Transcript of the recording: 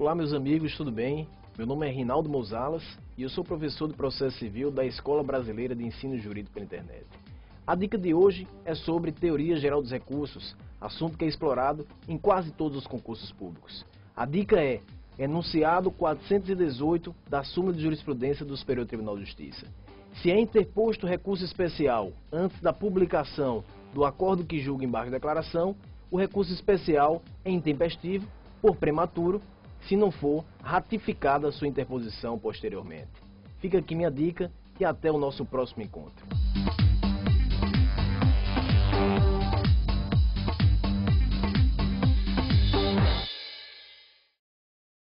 Olá meus amigos, tudo bem? Meu nome é Rinaldo Mozalas e eu sou professor de Processo Civil da Escola Brasileira de Ensino Jurídico pela Internet. A dica de hoje é sobre Teoria Geral dos Recursos, assunto que é explorado em quase todos os concursos públicos. A dica é enunciado 418 da súmula de jurisprudência do Superior Tribunal de Justiça. Se é interposto recurso especial antes da publicação do acordo que julga embargo de declaração, o recurso especial é intempestivo, por prematuro, se não for ratificada a sua interposição posteriormente. Fica aqui minha dica e até o nosso próximo encontro.